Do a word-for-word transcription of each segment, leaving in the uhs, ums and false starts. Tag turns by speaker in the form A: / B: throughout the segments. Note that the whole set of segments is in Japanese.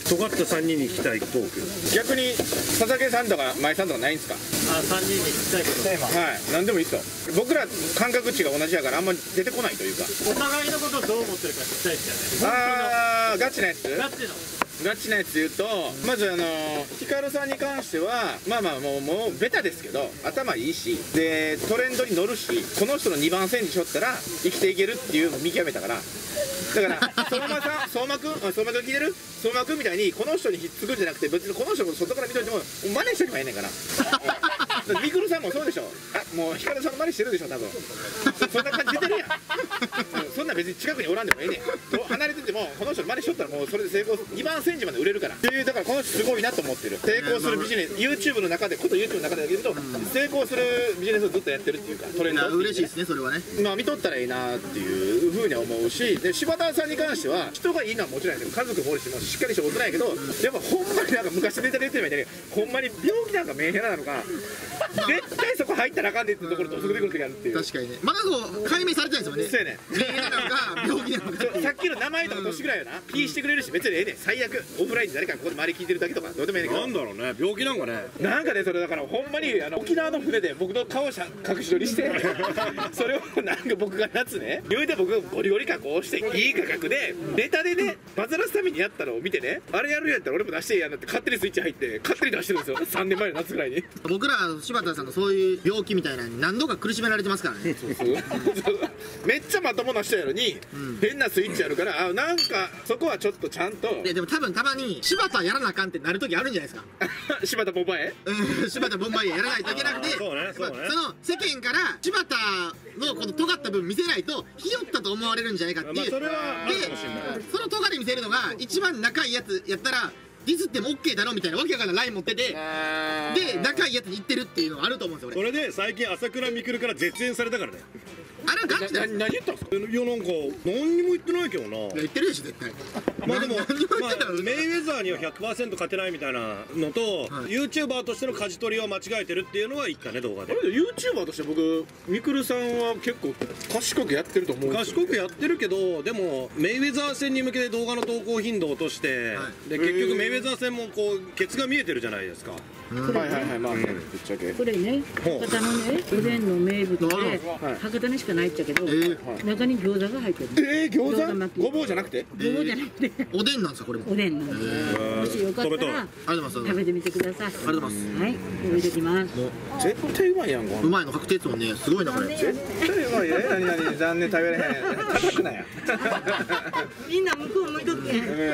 A: 尖ったさんにんに聞きたいトーク。
B: 逆に佐々木さんとか前さんとかないんですか？
C: あ、さんにんに聞きたいことテーマ。
B: はい、何でもいいですよ。僕ら感覚値が同じやからあんまり出てこないというか。
C: お互いのことをどう思ってるか聞きたいですよね。
B: ああ、ガチなやつ？
C: ガチの。
B: ガチなやつ言うと、まずあのヒカルさんに関してはまあまあもうもうベタですけど頭いいし、でトレンドに乗るし、この人のにばん線にしょったら生きていけるっていうのを見極めたから。だから相馬さん、相馬くん、相馬くん聞いてる？相馬くんみたいにこの人にひっつくんじゃなくて、別にこの人も外から見といても真似しとけばいいねんから。みくるさんもそうでしょ。あ、もうヒカルさんの真似してるでしょ多分。そんな感じ出てるやん。そんな別に近くにおらんでもええねん。離れててもこの人の真似しとったらもうそれで成功、にばん線時まで売れるからっていう。だからこの人すごいなと思ってる。成功するビジネス、 YouTube の中でこと YouTube の中で言うと成功するビジネスをずっとやってるっていうか、トレンド
D: 嬉しいですねそれはね。
B: まあ見とったらいいなっていうふうに思うし、で柴田さんに関しては人がいいのはもちろんやけど、家族もおるしもうしっかりして大人やけど、やっぱほんまになんか昔ネタで言ってるみたいにほんまに病気なんかメンヘラなのか絶対そこ入ったらあかんでっていうところと遅くでくる時あるっていう。
D: 確かにね、まだそう解明されてないですもんね。
B: そうやねん。
D: メンヘラなのか病気なのかっていう。
B: さっきの名前とか年ぐらいよな、ピーしてくれるし別にええねん。最悪オフラインで誰かここで周り聞いてるだけとかどうでもええねんけど、
A: なんだろうね、病気なんかね。
B: なんかね、それだからほんまにあの沖縄の船で僕の顔しゃ隠し撮りしてそれをなんか僕が夏ね言うて僕がゴリゴリ加工していい価格でネタでねバズらすためにやったのを見てね、あれやるんやったら俺も出していいやなって勝手にスイッチ入って勝手に出してるんですよ。さんねんまえの夏ぐらいに。
D: 僕ら柴田さんのそういう病気みたいなのに何度か苦しめられてますからね。
B: めっちゃまともな人やのに、うん、変なスイッチあるから、あなんかそこはちょっとちゃんと。
D: いやでも多分たまに柴田やらなあかんってなる時あるんじゃないですか。
B: 柴田ボンバイエ
D: うん、柴田ボンバイエやらないといけなくて、
A: そうねそうね、
D: その世間から柴田のこの尖った部分見せないとひよったと思われるんじゃないかっていう、まあ、
A: それはあるかもしれない。
D: でその尖り見せるのが一番仲いいやつやったらディスっても OK だろみたいなわけわかんないライン持ってて、で仲いいやつに言ってるっていうのがあると思うんですよ俺。
A: それで最近朝倉未来から絶縁されたからね。
D: あれはガチだ。
B: 何言ったんすか？
A: いやなんか何にも言ってないけどな。
D: 言ってるでしょ絶対。
A: まあでも、まあ、メイウェザーには ひゃくパーセント 勝てないみたいなのと、はい、YouTuber としての舵取りは間違えてるっていうのは言ったね動画で。
B: YouTuber として僕みくるさんは結構賢くやってると思うんですよ。
A: 賢くやってるけど、でもメイウェザー戦に向けて動画の投稿頻度を落として、はい、で結局メイウェザー戦もこうケツが見えてるじゃないですか。
B: はいはいはい、まあね、ぶっちゃけ
E: これね、博多のね、おでんの名物で博多にしかないっちゃけど、中に餃子が入ってる。
B: えー、餃子？ごぼうじゃなくて？
E: ごぼうじゃなくて
D: おでんなんですかこれも。
E: おでんなんです。もしよかったら食べてみてください。ありがとうございます。はい、置いてきます。
B: 絶対うまいやん。
D: うまいの確定ですもんね。すごいなこれ。
B: 絶対うまい。何何残念食べれへん。叩くなや。
E: みんな向こう向いとって、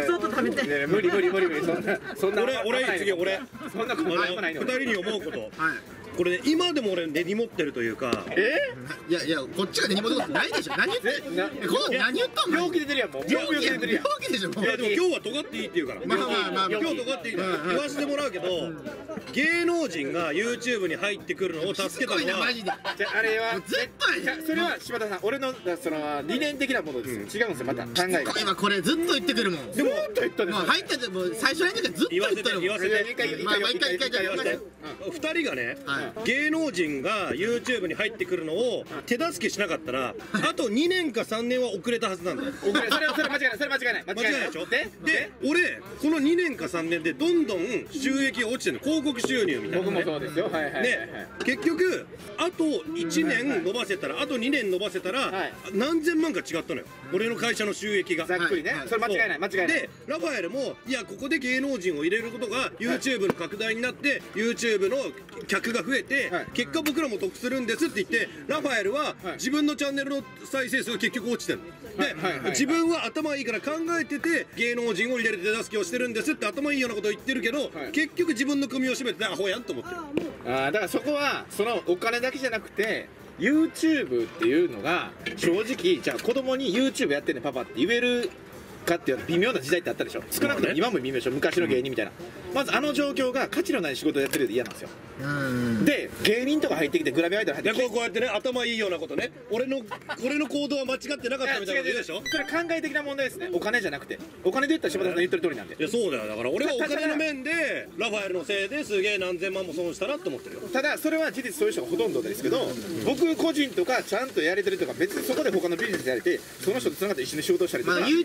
E: そっと食べて。
B: 無理無理無理無理、そんなそんな。
A: 俺俺次俺。
B: そんなことないの。
A: ふたりに思うこと。はい。これね、今でも俺根に持ってるというか。
B: え
D: ー、いやいや、こっちが根に持ってることないでしょ。何言ってこの何言ったん？
B: 病気出てるやんもう。病気出てるやん。
D: 病気でしょ。
A: いやでも今日は尖っていいって言うから。
D: まあまあまあ
A: 今日尖っていいって言わせてもらうけど、芸能人が YouTube に入ってくるのを助けたのは。
D: マジで。
B: じゃあれは
D: 絶対。
B: それは柴田さん、俺のその理念的なものです。違うんですよまた考えが。
D: 今これずっと言ってくるもん。
B: でもずっと言ったね。
D: もう入っててもう最初の時からずっと言ってるもん。
A: 言わせて
B: 一回一
D: 回一回一回言わせて。
A: ふたりがね、芸能人が YouTube に入ってくるのを手助けしなかったらあとにねんかさんねんは遅れたはずなんだよ。
B: 遅れ、それはそれ間違いない、それ間違いない
A: 間違いないでしょ。で俺このにねんかさんねんでどんどん収益が落ちてるの、広告収入みたいな。
B: 僕もそうですよ。はいはいはい。
A: ね、結局あといちねん伸ばせたらあとにねん伸ばせたら何千万か違ったのよ俺の会社の収益が。
B: ざっくりね。それ間違いない間違いない。
A: でラファエルもいやここで芸能人を入れることが YouTube の拡大になって YouTube の客が増えて結果僕らも得するんですって言ってラファエルは自分のチャンネルの再生数が結局落ちてるで、自分は頭いいから考えてて芸能人を入れる手助けをしてるんですって頭いいようなことを言ってるけど、結局自分の組を占めてアホやんと思ってる。
B: ああだからそこはそのお金だけじゃなくて YouTube っていうのが正直じゃあ子供に YouTube やってんねパパって言えるかっていう微妙な時代ってあったでしょ。少なくとも今も微妙でしょ。昔の芸人みたいな、まずあの状況が価値のない仕事をやってるで嫌なんですよ。で芸人とか入ってきてグラビアアイドル入ってきて
A: こうやってね頭いいようなことね、俺の俺の行動は間違ってなかったみたいなこと言うでしょ。
B: それ考え的な問題ですね。お金じゃなくてお金で言ったら柴田さん言ってる通りなんで。
A: いやそうだよ。だから俺はお金の面でラファエルのせいですげえ何千万も損したなって思ってるよ。
B: ただそれは事実そういう人がほとんどですけど、僕個人とかちゃんとやれてるとか別にそこで他のビジネスやれてその人とつながって一緒に仕事したりとか、
D: まあ YouTuber の社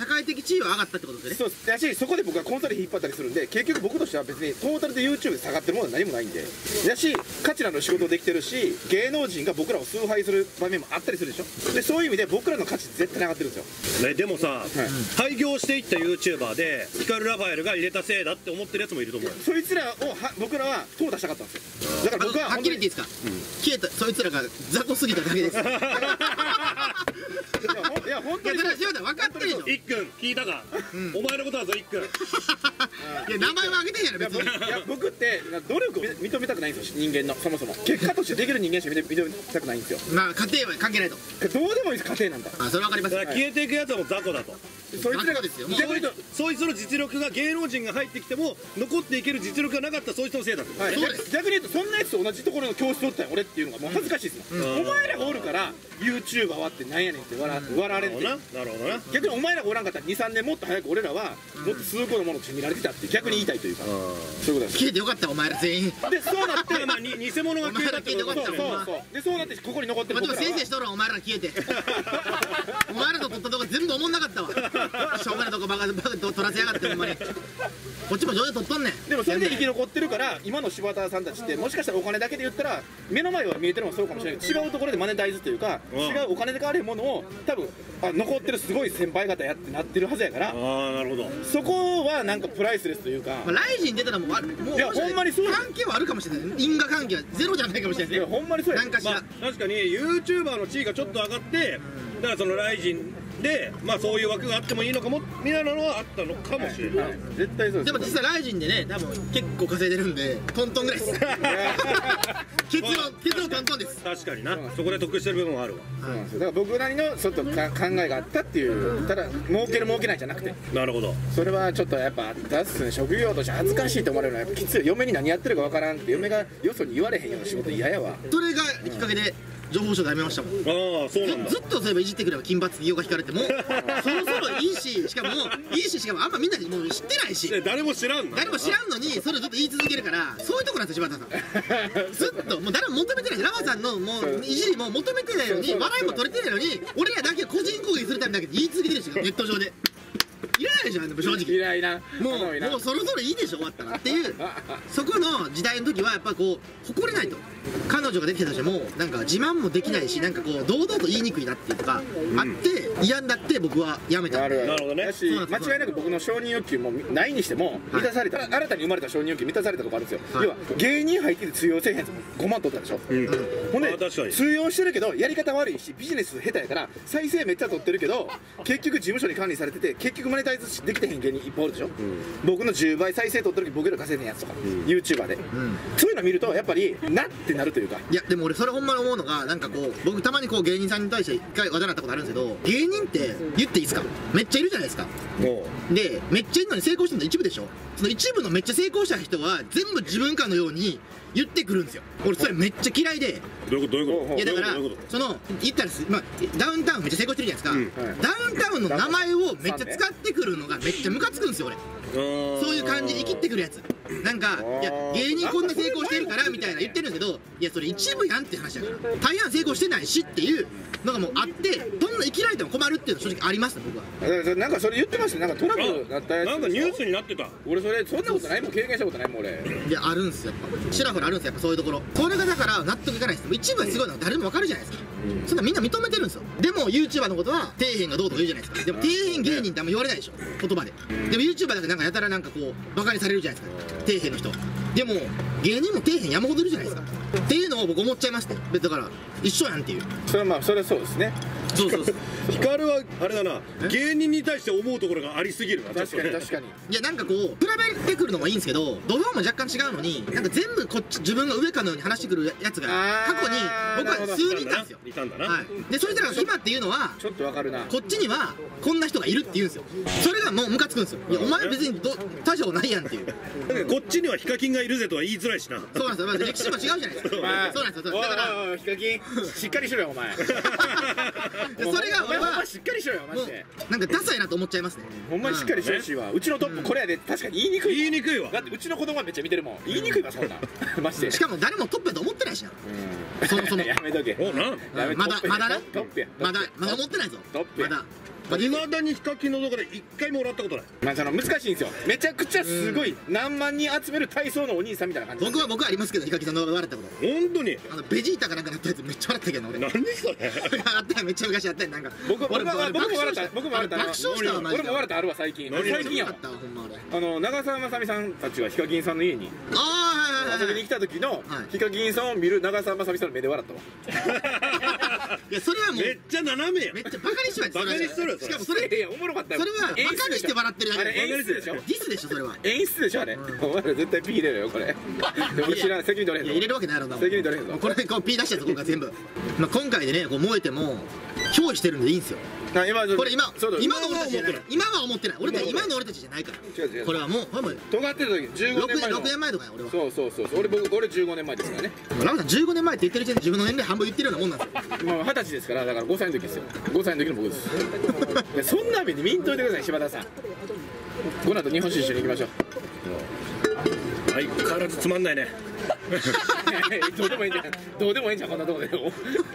D: 社会的地位は上がったってことですよね。
B: そうだし、そこで僕はコンサル引っ張ったりするんで、結局僕としては別にトータルで YouTube で下がってるものは何もないんで、だし価値のある仕事できてるし、芸能人が僕らを崇拝する場面もあったりするでしょ。でそういう意味で僕らの価値絶対上がってるんですよ、
A: ね、でもさ、廃業していった YouTuber でヒカルラファエルが入れたせいだって思ってるやつもいると思う。
B: そいつらをは僕らは淘汰したかったんですよ。だから僕は
D: はっきり言っていいですか、消えたそいつらが雑魚すぎただけですいや
B: いや本当に
D: それは分かってるでしょ。
A: いっくん聞いたか、お前のことだぞいっくん。
D: いや名前は挙げてんやろ別に。
B: いや僕って努力を認めたくないんですよ、人間の。そもそも結果としてできる人間しか認めたくないんですよ。
D: まあ家庭は関係ないと。
B: どうでもいいです、家庭なんだ。
D: あ、それは分かります
A: だから消えていくやつはもう雑魚だと。
B: そいつらが
D: ですよ。
B: 逆に言う
A: そいつの実力が芸能人が入ってきても残っていける実力がなかったそいつのせいだと。
B: と、はい、
D: そうです。
B: 逆に言うとそんなやつと同じところの教室取ったよ俺っていうのがもう恥ずかしいですもん、お前らがおるから YouTuber はってなんやねんって笑笑われて、
A: なるほどな。
B: 逆にお前らがおらんかったらにさんねんもっと早く俺らはもっと数個のものとして見られてたって逆に言いたいというか、そういうことです。
D: 消えてよかったお前ら全員。
B: でそうなって
A: まあに偽物が消えたってこと
B: そうそう
A: だよね。
B: そうでそうなってここに残ってる
D: まあでも
B: 僕らは
D: 先生しとるわお前ら消えてお前らと撮ったとこ全部おもんなかったわしょうがないとこバカバカと撮らせやがってほんまに。こっちも上手撮っとんねん。
B: でもそれで生き残ってるから今の柴田さんたちってもしかしたらお金だけで言ったら目の前は見えてるのはそうかもしれないけど違うところでマネタイズというか違うお金で買われるものを多分あ残ってるすごい先輩方やってなってるはずやから
A: ああなるほど。
B: そこはなんかプライスレスというか、
D: まあライジン出たらもうあもう
B: いやほんまにそうだよ
D: 関係はあるかもしれない。因果関係はゼロじゃないかもしれない
B: いや
D: ですね。
B: ほんまにそうや
D: なんかしら
A: まあ確かに YouTuber の地位がちょっと上がってだからそのライジンでまあそういう枠があってもいいのかもみたいなのはあったのかもしれない。
B: はい絶対そうで
D: ですも実際ライジンでね多分結構稼いでるんでトントンぐらいです結論結論トントンです。
A: 確かにな。そこで得してる部分はあるわ。
B: そうなんですよ。だから僕なりのちょっとか考えがあったっていう、ただ儲ける儲けないじゃなくて、
A: なるほど。
B: それはちょっとやっぱあったっすね。職業として恥ずかしいと思われるのはやっぱきつい。嫁に何やってるかわからんって嫁がよそに言われへんような仕事嫌やわ。
D: それがきっかけで情報省で辞めましたもん。
A: ああそうなんだ。
D: ずっとそういえばいじってくれば金髪美容が引かれてもそろそろいいししかもいいししかもあんまみんなにもう知ってないし
A: で誰も知らんの。
D: 誰も知らんのにそれをずっと言い続けるからそういうとこなんですよ柴田さんずっともう誰も求めてないしラマさんのもういじりも求めてないのに笑いも取れてないのに俺らだけ個人攻撃するためだけで言い続けてるしネット上でいらないでしょ正直。
B: 嫌いな
D: も
B: 重いうな
D: もうそろそろいいでしょ終わったらっていうそこの時代の時はやっぱこう誇れないと。彼女ができたとしてもなんか自慢もできないしなんかこう堂々と言いにくいなっていうのがあって嫌になって僕は辞めたんで。
B: なる
A: なるほどね
B: だし間違いなく僕の承認欲求もないにしても満たされた、新たに生まれた承認欲求満たされたとこあるんですよ、
D: はい
B: 要は芸人入ってて通用せえへんごまん取ったでしょ、
A: うん。
B: ほんで
A: あ確かに
B: 通用してるけどやり方悪いしビジネス下手やから再生めっちゃ取ってるけど結局事務所に管理されてて結局マネタイズできてへん芸人いっぱいおるでしょ、僕のじゅうばい再生取ってる時僕ら稼いでんやつとか、YouTuber で、そういうの見るとやっぱりなってなるというか。
D: いやでも俺それほんまに思うのがなんかこう僕たまにこう芸人さんに対して一回話題になったことあるんですけど芸人って言っていいですかめっちゃいるじゃないですか。
A: も
D: でめっちゃいるのに成功してるの一部でしょ。その一部のめっちゃ成功した人は全部自分かのように言ってくるんですよ。俺それめっちゃ嫌いで。
A: うどういうことどういうこと。
D: いやだから
A: どういうこと。
D: その言ったらす、まあ、ダウンタウンめっちゃ成功してるじゃないですか、
B: うん
D: ダウンタウンの名前をめっちゃ使ってくるのがめっちゃムカつくんですよ俺。そういう感じで生きってくるやつなんかいや芸人こんな成功してるからみたいな言ってるんですけどいやそれ一部やんって話だから大半成功してないしっていうのがもうあってどんな生きられても困るっていうのは正直ありますね僕は。
B: だからなんかそれ言ってましたね。なんかトラブルだったやつ
A: なんかニュースになってた。
B: 俺それそんなことないもん経験したことないもん俺。
D: いやあるんですよやっぱちらほらあるんですよやっぱそういうところ。それがだから納得いかないです。一部はすごいのは誰もわかるじゃないですか、そんなみんな認めてるんですよ。でも YouTuber のことは底辺がどうとか言うじゃないですか。でも底辺芸人ってあんま言われないでしょ言葉で。でも YouTuber だけなんかやたらなんかこうバカにされるじゃないですか底辺の人。でも芸人も底辺山ほどいるじゃないですかっていうのを僕思っちゃいましてだから一緒やんっていう。
B: それはまあそれはそうですね。
D: そうそうそう
A: ヒカルはあれだな芸人に対して思うところがありすぎるな。
B: 確かに確かに。
D: いやなんかこう比べてくるのもいいんですけど土俵も若干違うのになんか全部こっち自分が上かのように話してくるやつが過去に僕は数人いたんですよ。
A: いたんだな。
D: はい、でそいつらが今っていうのは
B: ちょっとわかるな。
D: こっちにはこんな人がいるって言うんですよ。それがもうムカつくんですよ。いやお前別にど大したことないやんっていう。
A: だからこっちにはヒカキンがいるぜとは言いづらいしな。
D: そうなんですよ、まあ、歴史も違うじゃないですか。そうなんですよ。だから
B: おいおいおいヒカキンしっかりしろよお前。
D: それが俺は
B: しっかりしろよマ
D: も
B: ジで。
D: うなんかダサいなと思っちゃいますね。
B: ほんまにしっかりしてほしいわ。うちのトップこれやで確かに言いにくい。
A: 言いにくいわ。
B: だってうちの子供はめっちゃ見てるもん。言いにくいわそんな。マジで。
D: しかも誰もトップやと思ってないしな。そもそも
B: やめとけ。
A: おな。
B: やめ
D: まだまだな
B: トップや。
D: まだまだ思ってないぞ。
B: トップや
D: まだ
A: いまだにヒカキンの動画で一回ももらったことない。
B: まあその難しいんですよ。めちゃくちゃすごい何万人集める体操のお兄さんみたいな感じ。
D: 僕は僕はありますけど、ヒカキンさんの動画笑ったこと。
A: 本当に
D: あのベジータかなんかなったやつめっちゃ笑ったけど俺。
A: 何それ
D: あったよ、めっちゃ昔やったよ。なんか
B: 僕僕
D: 俺
B: も僕も笑った僕も笑った
D: 爆笑したわマジで。
B: 俺も笑ったあるわ最近。最近やわ。
D: あったほんま俺。
B: あの長澤まさみさんたちがヒカキンさんの家に
D: ああはいはいはい。
B: 遊びに来た時の
D: はい
B: ヒカキンさんを見る長澤まさみさんの目で笑ったわ。
D: いやそれはもう
A: めっちゃ斜めやん。
D: めっちゃバカにして
A: バカにしとるよそれ
D: しかもそれ
B: いやおもろかったよ。
D: それはバカにして笑ってるだけ
B: あれ演出でしょ。
D: ディスでしょそれは。
B: 演出でしょあれ。お前ら絶対 P 入れろよこれ。でも俺知らん責任取れへんぞ。
D: いや入れるわけないやろな。
B: 責任取れへんぞ。
D: これこう P 出したやつ僕が全部。まあ今回でねこう燃えても憑依してるんでいいんですよ。
B: あ今
D: これ今
B: そうだ
D: 今の俺たちじゃない。今は思ってない。俺たち
B: 今は
D: 今の俺たちじゃないから
B: 違う違う
D: これはもうこれもう
B: 尖ってる時じゅうごねんまえの
D: ろくねんまえとかや俺は。
B: そうそうそうそう俺僕俺じゅうごねんまえですからね。
D: ラムさんじゅうごねんまえって言ってる時点で自分の年齢半分言ってるようなもんなんですよ。
B: 今は二十歳ですからだからごさいの時ですよ。ごさいの時の僕ですいやそんな目に見んといてください柴田さん。この後日本酒一緒に行きましょう。
A: 相変わらずつまんないね。
B: どうでもいいんじゃんどうでもいいんじゃんこんなとこでも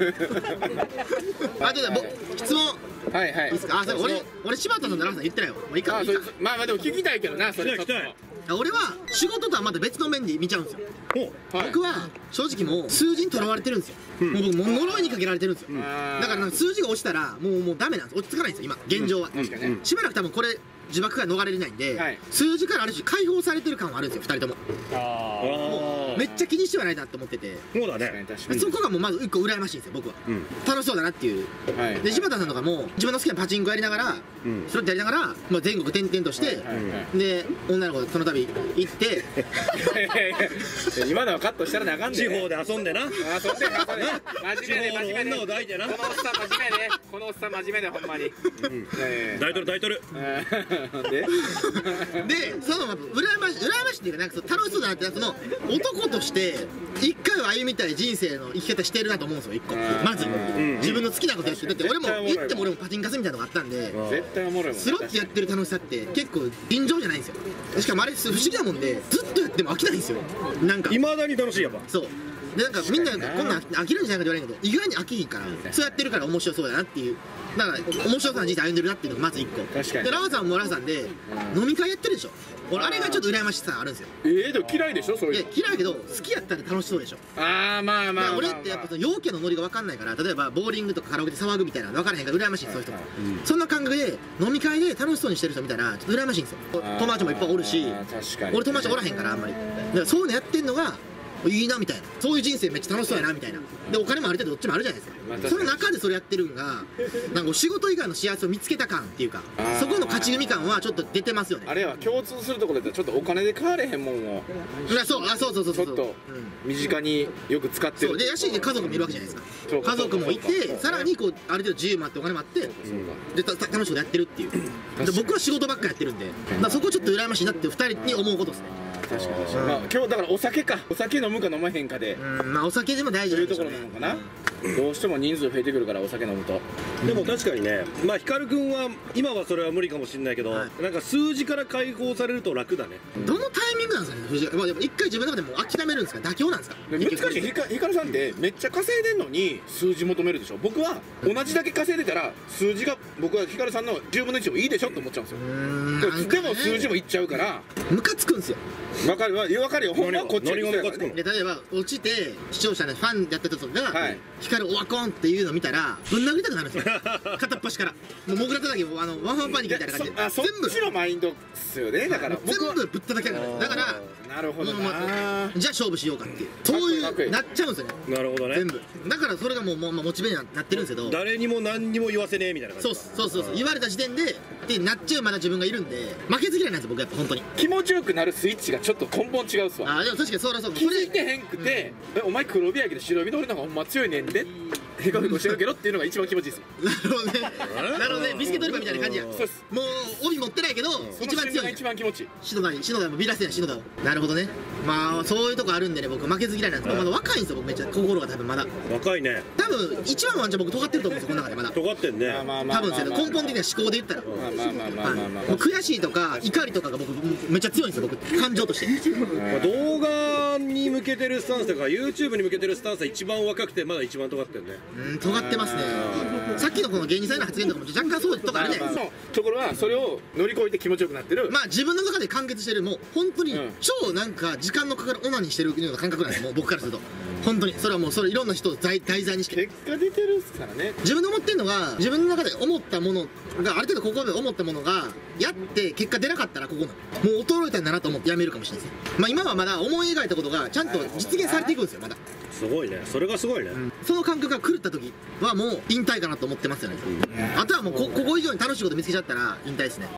D: あとで僕質問
B: はいはい
D: いいですか。あそれ俺俺柴田さんとラムさん言ってないよ。もういいかいいか
B: あそれ。まあまあでも聞きたいけどなそれちょっと
A: 聞きたい
D: 俺は仕事とはまた別の面で見ちゃうんですよ。
A: ほう。
B: はい
D: 僕は正直もう数字にとらわれてるんですよ。もう僕もう呪いにかけられてるんですよ。
B: あー
D: だからなんか数字が落ちたらもうもうダメなんです。落ち着かないんですよ今現状は。
B: 確かにね
D: しばらく多分これ呪縛から逃れれないんで、
B: はい
D: 数字からある種解放されてる感はあるんですよふたりとも。
A: あ
D: めっちゃ気にしてはないなと思ってて、
A: あ。そうだ
B: 確かに
A: ね。
B: 確かに
D: そこがもうまず一個羨ましいんですよ僕は。
A: うん。
D: 楽しそうだなっていう。
B: はい
D: で柴田さんとかも自分の好きなパチンコやりながら、
A: うん
D: それやりながら、まあ、全国転々として、
B: はいはい
D: で女の子とその度行って
B: いやいやいや今のはカットしたらなあかんで
A: 地方で遊んでな。
B: あそんで真面目で真面目で
A: 地方の女を抱いてな
B: このおっさん真面目でこのおっさん真面目でほんまにいやいやいや
A: 大統領大統領。
B: で
D: でその羨ましい羨ましいっていうかなんかその楽しそうだなってその男として一回は歩みたい人生の生き方してるなと思うんですよ一個まず自分の好きなことやってだって俺も言っても俺もパチンカスみたいなのがあったんで
B: 絶対おもろいもん
D: スロットやってる楽しさって結構尋常じゃないんですよ。しかもあれ不思議なもんでずっとやっても飽きないんですよなんか
A: いまだに楽しいやっぱ。
D: そうでなんかみんなこんなん飽きるんじゃないかって言われるけど意外に飽きひんからそうやってるから面白そうだなっていうだから面白そうな人生歩んでるなっていうのがまず一個
B: 確かに
D: でラワさんもラワさんで飲み会やってるでしょ俺あれがちょっと羨ましさあるんですよ。
B: えーでも嫌いでしょそう
D: いや
B: いう
D: 嫌いけど好きやったら楽しそうでしょ。
B: ああまあまあまあ
D: 俺ってやっぱその陽キャのノリが分かんないから例えばボーリングとかカラオケで騒ぐみたいなの分からへんから羨ましいそういう人がそんな感覚で飲み会で楽しそうにしてる人見たらちょっと羨ましいんですよ。友達もいっぱいおるし
B: あー確かに
D: 俺友達おらへんからあんまりだからそういうのやってんのがいいなみたいなそういう人生めっちゃ楽しそうやなみたいなでお金もある程度どっちもあるじゃないですか、
B: まあ確かに
D: その中でそれやってるんがなんか仕事以外の幸せを見つけた感っていうか
B: あー
D: そこの勝ち組感はちょっと出てますよね。
B: あれは共通するところでちょっとお金で買われへんもんを
D: いやそうあそうそうそうそう
B: ちょっと
D: うん
B: 身近によく使ってる
D: そうでやし家族もいるわけじゃないです
B: そう
D: か。家族もい
B: そう
D: てさらにこうある程度自由もあってお金もあって
B: そうか
D: でたた楽しいことやってるっていうで僕は仕事ばっかやってるんでだからそこちょっと羨ましいなってふたりに思うことですね。
B: 確かに確かにまあ今日だからお酒かお酒飲むか飲まへんかで
D: うんまあお酒でも大事
B: そう
D: ないんでしょうね
B: うところなのかなどうしても人数増えてくるからお酒飲むと
A: でも確かにね、まあ光くんは今はそれは無理かもしれないけど、
D: は
A: なんか数字から解放されると楽だね。
D: どのタイミングなんですかね藤井まあでも一回自分の中でもう諦めるんですか妥協なんですか
B: 難しいひかひかるさんってめっちゃ稼いでんのに数字求めるでしょ僕は同じだけ稼いでたら数字が僕はひかるさんのじゅうぶんのいちもいいでしょって思っちゃうんですよ
D: うーん
B: でも
D: なんかね
B: でも数字もいっちゃうから
D: ムカつくんですよ。
B: 分かるわ分かるよほんまはこっち
A: 何が
B: が
A: ムカつくの
D: で例えば落ちて視聴者のファンやった人とかが、
B: はい
D: 光るオワコンっていうの見たらぶん殴りたくなるんですよ片っ端からもうモグラ叩きもあのワンファンパニックみたいな感じで
B: あそっ
D: 全部
B: ちのマインドっすよねだから僕は
D: 全部ぶったたきたくなるんですだから
B: なるほど
D: もうもう
B: な
D: じゃあ勝負しようかっていうそうい
B: かっこいいう
D: なっちゃうんですよね
A: なるほどね
D: 全。部だからそれがもうもうまあモチベになってるんですけど
A: 誰にも何にも言わせねえみたいな感じ。
D: そうそうそうそう言われた時点ででなっちゃうまだ自分がいるんで負けず嫌いなんですよ僕やっぱ本当に
B: 気持ちよくなるスイッチがちょっと根本違うっすわ
D: あーでも確かにそりゃそう
B: 気
D: それ
B: づいてへんくて、えお前黒帯やけど白帯の俺の方がほんま強いねんでへこへこしてるけどっていうのが一番気持ちいいです
D: なるほどねなるほどねビスケットリバーみたいな感じやも
B: そうです
D: う帯持ってないけど
B: その
D: 一番強い
B: 瞬間が一番気持ちいい
D: 篠田に篠田もビラスや篠田をなるほどねまあそういうとこあるんでね僕負けず嫌いなんですまだ若いんですよ僕めっちゃ心が多分まだ
A: 若いね。
D: 多分一番ワンチャン僕尖ってると思うんですよこの中でまだ
A: 尖ってんね。
B: まあまあまあ
D: 多分ですよね根本的な思考で言ったら
B: まあまあまあまあまあまあ
D: はいもう悔しいとか怒りとかが僕めっちゃ強いんですよ僕感情として
A: まあ動画に向けてるスタンスとか YouTube に向けてるスタンスは一番若くてまだ一番尖ってんね。
D: うん尖ってますね。さっきのこの芸人さんの発言とかも若干そうとかあるね。
B: そうところはそれを乗り越えて気持ちよくなってる。
D: まあ自分の中で完結してる、もう本当に超なんか時間のかかるオナニーしてるような感覚なんですよ、もう僕からすると。本当にそれはもうそれいろんな人を題題材にして
B: 結果出てるっすからね。
D: 自分で思ってるのが、自分の中で思ったものがある程度ここで思ったものがやって結果出なかったらここなの、もう衰えたんだなと思ってやめるかもしれないですね。まあ今はまだ思い描いたことがちゃんと実現されていくんですよ、まだ。
A: すごいね、それがすごいね。
D: その感覚が狂った時はもう引退かなと思ってますよね。あとはもうこここ以上に楽しいこと見つけちゃったら引退ですね。